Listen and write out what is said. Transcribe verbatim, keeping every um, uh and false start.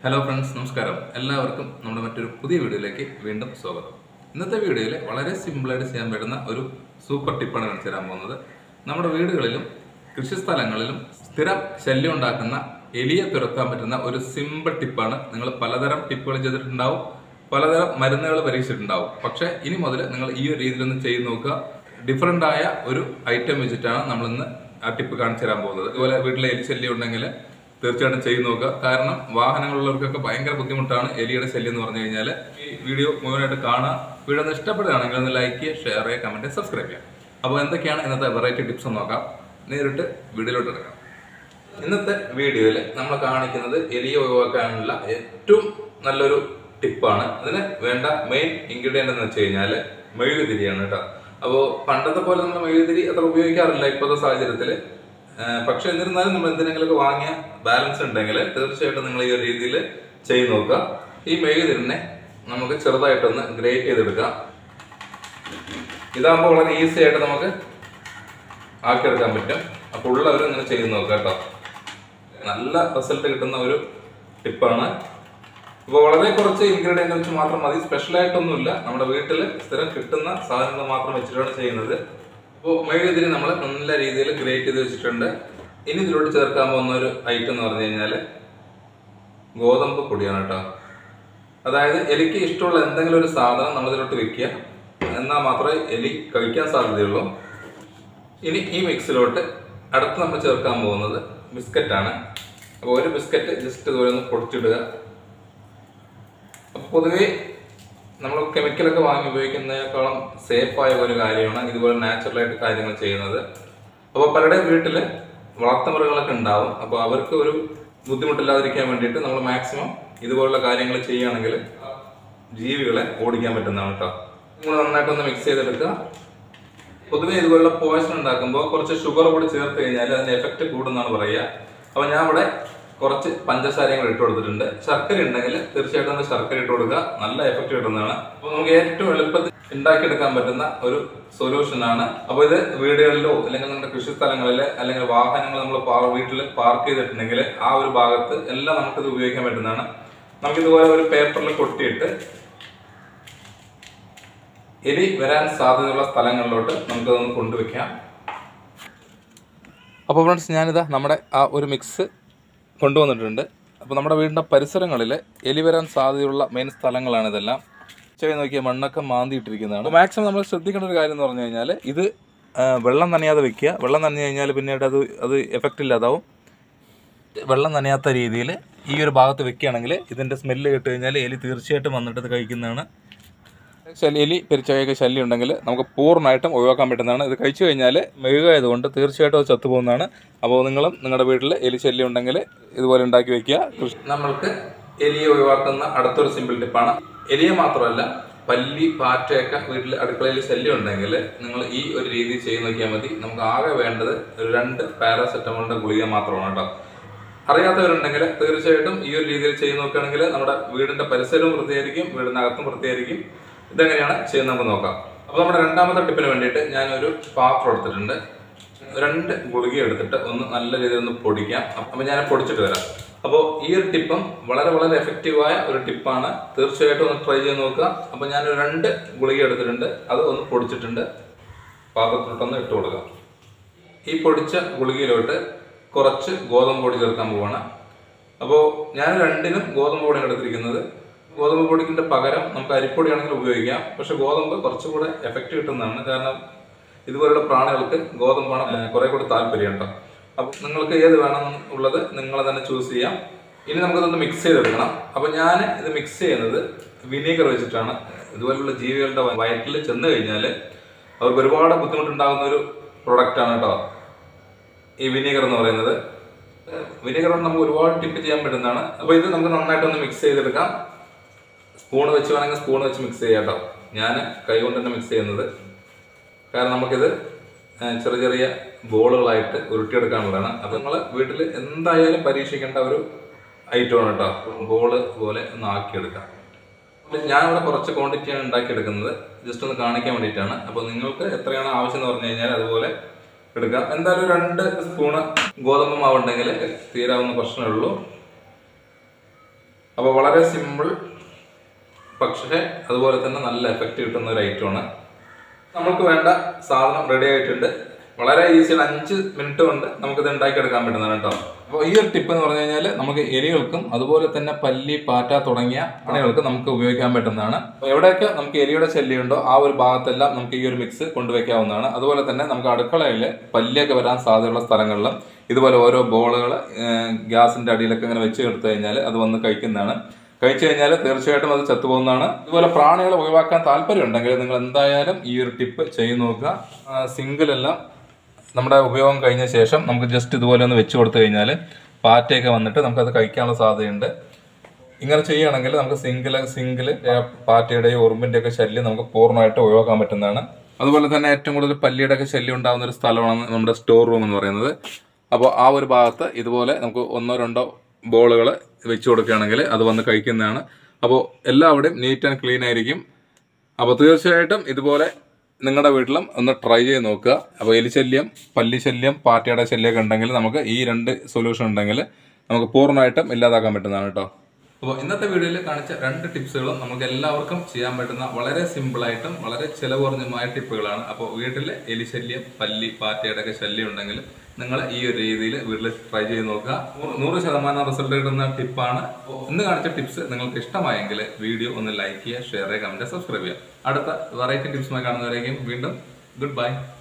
Hello friends, നമസ്കാരം. എല്ലാവർക്കും നമ്മുടെ മറ്റൊരു പുതിയ വീഡിയോയിലേക്ക് വീണ്ടും സ്വാഗതം. ഇന്നത്തെ വീഡിയോയിൽ വളരെ സിമ്പിളായിട്ട് ചെയ്യാൻ പറ്റുന്ന ഒരു സൂപ്പർ ടിപ്പാണ് കാണിച്ചു തരാൻ പോകുന്നത്. നമ്മുടെ വീടുകളിലും കൃഷിസ്ഥലങ്ങളിലും സ്ഥിരം ശല്യം ഉണ്ടാക്കുന്ന എലിയെ തുരത്താൻ പറ്റുന്ന ഒരു സിമ്പിൾ ടിപ്പാണ്. നിങ്ങൾ പലതരം ടിപ്പുകൾ ചെയ്തിട്ടുണ്ടാവും, പലതരം മരുന്നുകൾ പരീക്ഷിച്ചിട്ടുണ്ടാവും. പക്ഷേ ഇനി മുതൽ നിങ്ങൾ ഈ ഒരു രീതിയിലൊന്ന് ചെയ്ത് നോക്കുക. ഡിഫറെൻ്റ് ആയ ഒരു ഐറ്റം വെച്ചിട്ടാണ് നമ്മളിന്ന് ആ ടിപ്പ് കാണിച്ചു തരാൻ പോകുന്നത്. ഇതുപോലെ വീട്ടിലെ എലി ശല്യം ഉണ്ടെങ്കിൽ തീർച്ചയായിട്ടും ചെയ്ത് നോക്കുക. കാരണം വാഹനങ്ങളുള്ളവർക്കൊക്കെ ഭയങ്കര ബുദ്ധിമുട്ടാണ് എലിയുടെ ശല്യം എന്ന് പറഞ്ഞു കഴിഞ്ഞാൽ. ഈ വീഡിയോ മുഴുവനായിട്ട് കാണുക. വീഡിയോ ഒന്ന് ഇഷ്ടപ്പെടുകയാണെങ്കിൽ ഒന്ന് ലൈക്ക് ചെയ്യുക, ഷെയർ ചെയ്യുക, കമൻറ്റ്, സബ്സ്ക്രൈബ് ചെയ്യുക. അപ്പോൾ എന്തൊക്കെയാണ് ഇന്നത്തെ വെറൈറ്റി ടിപ്സ് നോക്കാം. നേരിട്ട് വീഡിയോയിലോട്ട് എടുക്കാം. ഇന്നത്തെ വീഡിയോയിൽ നമ്മൾ കാണിക്കുന്നത് എലിയെ ഒഴിവാക്കാനുള്ള ഏറ്റവും നല്ലൊരു ടിപ്പാണ്. അതിന് വേണ്ട മെയിൻ ഇൻഗ്രീഡിയൻ്റ് എന്ന് വെച്ച് കഴിഞ്ഞാൽ മെഴുകുതിരിയാണ് കേട്ടോ. അപ്പോൾ പണ്ടത്തെ പോലെ നമ്മൾ മെഴുകുതിരി അത്ര ഉപയോഗിക്കാറില്ല ഇപ്പോഴത്തെ സാഹചര്യത്തിൽ. പക്ഷെ എന്നിരുന്നാലും നമ്മൾ എന്തിനെങ്കിലുമൊക്കെ വാങ്ങിയ ബാലൻസ് ഉണ്ടെങ്കിൽ തീർച്ചയായിട്ടും നിങ്ങൾ ഈ ഒരു രീതിയിൽ ചെയ്ത് നോക്കുക. ഈ മെഴുകുതിരിനെ നമുക്ക് ചെറുതായിട്ടൊന്ന് ഗ്രേറ്റ് ചെയ്തെടുക്കാം. ഇതാകുമ്പോൾ വളരെ ഈസി ആയിട്ട് നമുക്ക് ആക്കിയെടുക്കാൻ പറ്റും. അപ്പോൾ ഉള്ളവർ ഇങ്ങനെ ചെയ്ത് നോക്കുക കേട്ടോ. നല്ല റിസൾട്ട് കിട്ടുന്ന ഒരു ടിപ്പാണ്. ഇപ്പോൾ വളരെ കുറച്ച് ഇൻഗ്രീഡിയൻ്റ് വെച്ച് മാത്രം മതി, സ്പെഷ്യലായിട്ടൊന്നുമില്ല. നമ്മുടെ വീട്ടിൽ സ്ഥിരം കിട്ടുന്ന സാധനങ്ങൾ മാത്രം വെച്ചിട്ടാണ് ചെയ്യുന്നത്. അപ്പോൾ മെഴുകുതിരി നമ്മൾ നല്ല രീതിയിൽ ഗ്രേറ്റ് ചെയ്ത് വെച്ചിട്ടുണ്ട്. ഇനി ഇതിലോട്ട് ചേർക്കാൻ പോകുന്ന ഒരു ഐറ്റം എന്ന് പറഞ്ഞു കഴിഞ്ഞാൽ ഗോതമ്പ് പൊടിയാണ് കേട്ടോ. അതായത് എലിക്ക് ഇഷ്ടമുള്ള എന്തെങ്കിലും ഒരു സാധനം നമ്മൾ ഇതിലോട്ട് വെക്കുക, എന്നാൽ മാത്രമേ എലി കഴിക്കാൻ സാധ്യതയുള്ളൂ. ഇനി ഈ മിക്സിലോട്ട് അടുത്ത് നമ്മൾ ചേർക്കാൻ പോകുന്നത് ബിസ്ക്കറ്റാണ്. അപ്പോൾ ഒരു ബിസ്ക്കറ്റ് ജസ്റ്റ് ഇതുപോലെ ഒന്ന് പൊടിച്ചിടുക. അപ്പോൾ പൊതുവേ നമ്മൾ കെമിക്കലൊക്കെ വാങ്ങി ഉപയോഗിക്കുന്നതിനേക്കാളും സേഫായ ഒരു കാര്യമാണ് ഇതുപോലെ നാച്ചുറലായിട്ട് കാര്യങ്ങൾ ചെയ്യുന്നത്. അപ്പോൾ പലരുടെയും വീട്ടിൽ വളർത്തുമൃഗങ്ങളൊക്കെ ഉണ്ടാവും. അപ്പോൾ അവർക്ക് ഒരു ബുദ്ധിമുട്ടില്ലാതിരിക്കാൻ വേണ്ടിയിട്ട് നമ്മൾ മാക്സിമം ഇതുപോലുള്ള കാര്യങ്ങൾ ചെയ്യുകയാണെങ്കിൽ ജീവികളെ ഓടിക്കാൻ പറ്റുന്നതാണ് കേട്ടോ. നിങ്ങൾ നന്നായിട്ടൊന്ന് മിക്സ് ചെയ്തെടുക്കുക. പൊതുവെ ഇതുപോലുള്ള പോയ്സൺ ഉണ്ടാക്കുമ്പോൾ കുറച്ച് ഷുഗർ കൂടി ചേർത്ത് കഴിഞ്ഞാൽ അതിൻ്റെ എഫക്റ്റ് കൂടുന്നാണ് പറയുക. അപ്പോൾ ഞാൻ ഇവിടെ കുറച്ച് പഞ്ചസാരങ്ങൾ ഇട്ട് കൊടുത്തിട്ടുണ്ട്. ശർക്കര ഉണ്ടെങ്കിൽ തീർച്ചയായിട്ടും നമ്മൾ ശർക്കര ഇട്ട് കൊടുക്കുക, നല്ല എഫക്റ്റ് കിട്ടുന്നതാണ്. അപ്പോൾ നമുക്ക് ഏറ്റവും എളുപ്പത്തിൽ ഉണ്ടാക്കിയെടുക്കാൻ പറ്റുന്ന ഒരു സൊല്യൂഷനാണ്. അപ്പോൾ ഇത് വീടുകളിലോ അല്ലെങ്കിൽ നമ്മുടെ കൃഷി സ്ഥലങ്ങളിൽ അല്ലെങ്കിൽ വാഹനങ്ങൾ നമ്മൾ വീട്ടിൽ പാർക്ക് ചെയ്തിട്ടുണ്ടെങ്കിൽ ആ ഒരു ഭാഗത്ത് എല്ലാം നമുക്കിത് ഉപയോഗിക്കാൻ പറ്റുന്നതാണ്. നമുക്കിതുപോലെ ഒരു പേപ്പറിൽ കൊട്ടിയിട്ട് എലി വരാൻ സാധ്യതയുള്ള സ്ഥലങ്ങളിലോട്ട് നമുക്കതൊന്ന് കൊണ്ടുവയ്ക്കാം. അപ്പോൾ ഫ്രണ്ട്സ്, ഞാനിതാ നമ്മുടെ ആ ഒരു മിക്സ് കൊണ്ടുവന്നിട്ടുണ്ട്. അപ്പോൾ നമ്മുടെ വീടിൻ്റെ പരിസരങ്ങളിൽ എലി വരാൻ സാധ്യതയുള്ള മെയിൻ സ്ഥലങ്ങളാണ് ഇതെല്ലാം. ചെയ്ത് നോക്കിയാൽ മണ്ണൊക്കെ മാന്തിയിട്ടിരിക്കുന്നതാണ്. അപ്പോൾ മാക്സിമം നമ്മൾ ശ്രദ്ധിക്കേണ്ട ഒരു കാര്യം എന്ന് പറഞ്ഞു കഴിഞ്ഞാൽ ഇത് വെള്ളം നനയാതെ വെക്കുക. വെള്ളം നനഞ്ഞു കഴിഞ്ഞാൽ പിന്നീട് അത് അത് എഫക്റ്റ് ഇല്ലാതാവും. വെള്ളം നനയാത്ത രീതിയിൽ ഈ ഒരു ഭാഗത്ത് വെക്കുകയാണെങ്കിൽ ഇതിൻ്റെ സ്മെല്ല് കേട്ട് കഴിഞ്ഞാൽ എലി തീർച്ചയായിട്ടും വന്നിട്ട് ഇത് കഴിക്കുന്നതാണ്. എലി പെരിച്ചായൊക്കെ ശല്യം ഉണ്ടെങ്കിൽ നമുക്ക് പൂർണ്ണമായിട്ടും ഒഴിവാക്കാൻ പറ്റുന്നതാണ്. ഇത് കഴിച്ചു കഴിഞ്ഞാൽ മെഴുകായതുകൊണ്ട് തീർച്ചയായിട്ടും അത് ചത്തുപോകുന്നതാണ്. അപ്പോൾ നിങ്ങളും നിങ്ങളുടെ വീട്ടിൽ എലി ശല്യം ഉണ്ടെങ്കിൽ ഇതുപോലെ ഉണ്ടാക്കി വെക്കുക. നമ്മൾക്ക് എലിയെ ഒഴിവാക്കുന്ന അടുത്തൊരു സിമ്പിൾ ടിപ്പാണ്. എലിയെ മാത്രമല്ല, പല്ലി, പാറ്റയൊക്കെ വീട്ടിൽ അടുക്കളയിൽ ശല്യം ഉണ്ടെങ്കിൽ നിങ്ങൾ ഈ ഒരു രീതി ചെയ്ത് നോക്കിയാൽ മതി. നമുക്ക് ആകെ വേണ്ടത് ഒരു രണ്ട് പാരാസെറ്റമോളിൻ്റെ ഗുളിക മാത്രമാണ് കേട്ടോ. അറിയാത്തവരുണ്ടെങ്കിൽ തീർച്ചയായിട്ടും ഈ ഒരു രീതിയിൽ ചെയ്ത് നോക്കുകയാണെങ്കിൽ നമ്മുടെ വീടിൻ്റെ പരിസരവും വൃത്തിയായിരിക്കും, വീടിനകത്തും വൃത്തിയായിരിക്കും. ഇതെങ്ങനെയാണ് ചെയ്യുന്നത് നമുക്ക് നോക്കാം. അപ്പോൾ നമ്മുടെ രണ്ടാമത്തെ ടിപ്പിന് വേണ്ടിയിട്ട് ഞാനൊരു പാത്രം എടുത്തിട്ടുണ്ട്. രണ്ട് ഗുളിക എടുത്തിട്ട് ഒന്ന് നല്ല രീതിയിൽ ഒന്ന് പൊടിക്കാം. അപ്പോൾ ഞാൻ പൊടിച്ചിട്ട് വരാം. അപ്പോൾ ഈ ഒരു ടിപ്പും വളരെ വളരെ എഫക്റ്റീവായ ഒരു ടിപ്പാണ്. തീർച്ചയായിട്ടും ഒന്ന് ട്രൈ ചെയ്ത് നോക്കുക. അപ്പോൾ ഞാനൊരു രണ്ട് ഗുളിക എടുത്തിട്ടുണ്ട്, അത് ഒന്ന് പൊടിച്ചിട്ടുണ്ട്. പാത്രത്തിലോട്ടൊന്ന് ഇട്ട് കൊടുക്കാം. ഈ പൊടിച്ച ഗുളികയിലോട്ട് കുറച്ച് ഗോതമ്പ് പൊടി ചേർക്കാൻ പോവാണ്. അപ്പോൾ ഞാൻ രണ്ടിനും ഗോതമ്പ് പൊടിയാണ് എടുത്തിരിക്കുന്നത്. ഗോതമ്പ് പൊടിക്കിൻ്റെ പകരം നമുക്ക് അരിപ്പൊടിയാണെങ്കിൽ ഉപയോഗിക്കാം. പക്ഷെ ഗോതമ്പ് കുറച്ചുകൂടെ എഫക്റ്റ് കിട്ടുന്നതാണ്. കാരണം ഇതുപോലുള്ള പ്രാണികൾക്ക് ഗോതമ്പാണ് കുറെ കൂടി താല്പര്യം കേട്ടോ. അപ്പം നിങ്ങൾക്ക് ഏത് വേണം ഉള്ളത് നിങ്ങൾ തന്നെ ചൂസ് ചെയ്യാം. ഇനി നമുക്കിതൊന്ന് മിക്സ് ചെയ്തെടുക്കണം. അപ്പം ഞാൻ ഇത് മിക്സ് ചെയ്യുന്നത് വിനീഗർ വെച്ചിട്ടാണ്. ഇതുപോലുള്ള ജീവികളുടെ വയറ്റിൽ ചെന്ന് കഴിഞ്ഞാൽ അവർക്ക് ഒരുപാട് ബുദ്ധിമുട്ടുണ്ടാകുന്ന ഒരു പ്രൊഡക്റ്റാണ് കേട്ടോ ഈ വിനീഗർ എന്ന് പറയുന്നത്. വിനീഗർ കൊണ്ട് നമുക്ക് ഒരുപാട് ടിപ്പ് ചെയ്യാൻ പറ്റുന്നതാണ്. അപ്പോൾ ഇത് നമുക്ക് നന്നായിട്ടൊന്ന് മിക്സ് ചെയ്തെടുക്കാം. സ്പൂൺ വെച്ച് വേണമെങ്കിൽ സ്പൂൺ വെച്ച് മിക്സ് ചെയ്യാം കേട്ടോ. ഞാൻ കൈ കൊണ്ട് തന്നെ മിക്സ് ചെയ്യുന്നത്. കാരണം നമുക്കിത് ചെറിയ ചെറിയ ബോളുകളായിട്ട് ഉരുട്ടിയെടുക്കാനുള്ളതാണ്. അപ്പോൾ നിങ്ങൾ വീട്ടിൽ എന്തായാലും പരീക്ഷിക്കേണ്ട ഒരു ഐറ്റമാണ് കേട്ടോ. ബോള് പോലെ ഒന്ന് ആക്കിയെടുക്കാം. ഞാനിവിടെ കുറച്ച് ക്വാണ്ടിറ്റിയാണ് ഉണ്ടാക്കിയെടുക്കുന്നത്, ജസ്റ്റ് ഒന്ന് കാണിക്കാൻ വേണ്ടിയിട്ടാണ്. അപ്പോൾ നിങ്ങൾക്ക് എത്രയാണ് ആവശ്യം എന്ന് പറഞ്ഞു കഴിഞ്ഞാൽ അതുപോലെ എടുക്കാം. എന്തായാലും രണ്ട് സ്പൂണ് ഗോതമ്പ് മാവുണ്ടെങ്കിൽ തീരാവുന്ന പ്രശ്നമേ ഉള്ളൂ. അപ്പോൾ വളരെ സിമ്പിൾ, പക്ഷേ അതുപോലെ തന്നെ നല്ല എഫക്റ്റ് കിട്ടുന്ന ഒരു ഐറ്റമാണ്. നമുക്ക് വേണ്ട സാധനം റെഡി ആയിട്ടുണ്ട്. വളരെ ഈസിയാണ്, അഞ്ച് മിനിറ്റ് കൊണ്ട് നമുക്കിത് ഉണ്ടാക്കിയെടുക്കാൻ പറ്റുന്നതാണ് കേട്ടോ. അപ്പോൾ ഈ ഒരു ടിപ്പ് എന്ന് പറഞ്ഞു കഴിഞ്ഞാൽ നമുക്ക് എലികൾക്കും അതുപോലെ തന്നെ പല്ലി, പാറ്റ തുടങ്ങിയ പണികൾക്ക് നമുക്ക് ഉപയോഗിക്കാൻ പറ്റുന്നതാണ്. അപ്പോൾ എവിടെയൊക്കെ നമുക്ക് എലിയുടെ ശല്യമുണ്ടോ ആ ഒരു ഭാഗത്തെല്ലാം നമുക്ക് ഈ ഒരു മിക്സ് കൊണ്ടുവയ്ക്കാവുന്നതാണ്. അതുപോലെ തന്നെ നമുക്ക് അടുക്കളയിൽ പല്ലിയൊക്കെ വരാൻ സാധ്യതയുള്ള സ്ഥലങ്ങളിലും ഇതുപോലെ ഓരോ ബോളുകൾ ഗ്യാസിന്റെ അടിയിലൊക്കെ ഇങ്ങനെ വെച്ച് എടുത്തു കഴിഞ്ഞാൽ അത് വന്ന് കഴിക്കുന്നതാണ്. കഴിച്ചു കഴിഞ്ഞാൽ തീർച്ചയായിട്ടും അത് ചത്തുപോകുന്നതാണ്. ഇതുപോലെ പ്രാണികളെ ഒഴിവാക്കാൻ താല്പര്യം ഉണ്ടെങ്കിൽ നിങ്ങൾ എന്തായാലും ഈ ഒരു ടിപ്പ് ചെയ്ത് നോക്കുക. സിങ്കിലെല്ലാം നമ്മുടെ ഉപയോഗം കഴിഞ്ഞ ശേഷം നമുക്ക് ജസ്റ്റ് ഇതുപോലെ ഒന്ന് വെച്ച് കൊടുത്തു കഴിഞ്ഞാൽ പാറ്റയൊക്കെ വന്നിട്ട് നമുക്കത് കഴിക്കാനുള്ള സാധ്യതയുണ്ട്. ഇങ്ങനെ ചെയ്യുകയാണെങ്കിൽ നമുക്ക് സിങ്കില് സിങ്കില് പാറ്റയുടെയോ ഉറുമ്പിൻ്റെ ഒക്കെ ശല്യം നമുക്ക് പൂർണ്ണമായിട്ട് ഒഴിവാക്കാൻ പറ്റുന്നതാണ്. അതുപോലെ തന്നെ ഏറ്റവും കൂടുതൽ പല്ലിയുടെ ഒക്കെ ശല്യം ഉണ്ടാകുന്ന ഒരു സ്ഥലമാണ് നമ്മുടെ സ്റ്റോർ റൂം എന്ന് പറയുന്നത്. അപ്പോൾ ആ ഒരു ഭാഗത്ത് ഇതുപോലെ നമുക്ക് ഒന്നോ രണ്ടോ ബോളുകൾ വെച്ച് കൊടുക്കുകയാണെങ്കിൽ അത് വന്ന് കഴിക്കുന്നതാണ്. അപ്പോൾ എല്ലാവിടെയും നീറ്റ് ആൻഡ് ക്ലീൻ ആയിരിക്കും. അപ്പോൾ തീർച്ചയായിട്ടും ഇതുപോലെ നിങ്ങളുടെ വീട്ടിലും ഒന്ന് ട്രൈ ചെയ്ത് നോക്കുക. അപ്പോൾ എലിശല്യം, പല്ലിശല്യം, പാറ്റയുടെ ശല്യമൊക്കെ ഉണ്ടെങ്കിൽ നമുക്ക് ഈ രണ്ട് സൊല്യൂഷൻ ഉണ്ടെങ്കിൽ നമുക്ക് പൂർണ്ണമായിട്ടും ഇല്ലാതാക്കാൻ പറ്റുന്നതാണ് കേട്ടോ. അപ്പോൾ ഇന്നത്തെ വീഡിയോയിൽ കാണിച്ച രണ്ട് ടിപ്സുകളും നമുക്ക് എല്ലാവർക്കും ചെയ്യാൻ പറ്റുന്ന വളരെ സിമ്പിളായിട്ടും വളരെ ചിലവ് കുറഞ്ഞതുമായ ടിപ്പുകളാണ്. അപ്പോൾ വീട്ടിൽ എലിശല്യം, പല്ലി, പാറ്റയുടെ ഒക്കെ ശല്യം ഉണ്ടെങ്കിൽ നിങ്ങൾ ഈ ഒരു രീതിയിൽ വീട്ടിൽ ട്രൈ ചെയ്ത് നോക്കുക. നൂറ് ശതമാനം റിസൾട്ട് കിട്ടുന്ന ടിപ്പാണ്. ഇന്ന് കാണിച്ച ടിപ്സ് നിങ്ങൾക്ക് ഇഷ്ടമായെങ്കിൽ വീഡിയോ ഒന്ന് ലൈക്ക് ചെയ്യുക, ഷെയർ ചെയ്യുക, കമൻറ്റ്, സബ്സ്ക്രൈബ് ചെയ്യുക. അടുത്ത വെറൈറ്റി ടിപ്സുമായി കാണുന്നവരേക്കും വീണ്ടും ഗുഡ് ബൈ.